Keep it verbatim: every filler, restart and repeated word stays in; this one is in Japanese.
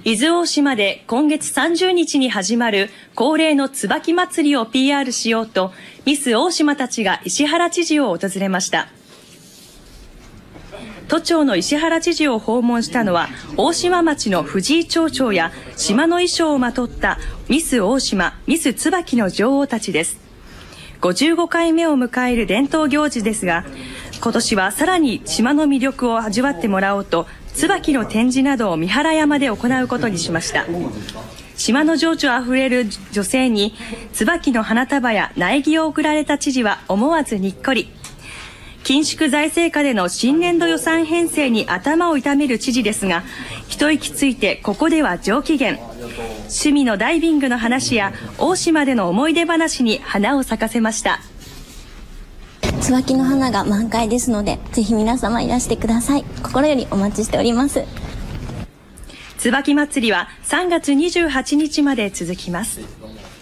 伊豆大島で今月さんじゅうにちに始まる恒例の椿まつりを ピーアール しようと、ミス大島たちが石原知事を訪れました。都庁の石原知事を訪問したのは、大島町の藤井町長や島の衣装をまとったミス大島、ミス椿の女王たちです。ごじゅうごかいめを迎える伝統行事ですが、今年はさらに島の魅力を味わってもらおうと、椿の展示などを三原山で行うことにしました。島の情緒あふれる女性に椿の花束や苗木を贈られた知事は思わずにっこり。緊縮財政下での新年度予算編成に頭を痛める知事ですが、一息ついてここでは上機嫌。趣味のダイビングの話や大島での思い出話に花を咲かせました。 椿の花が満開ですので、ぜひ皆様いらしてください。心よりお待ちしております。 椿まつりはさんがつにじゅうはちにちまで続きます。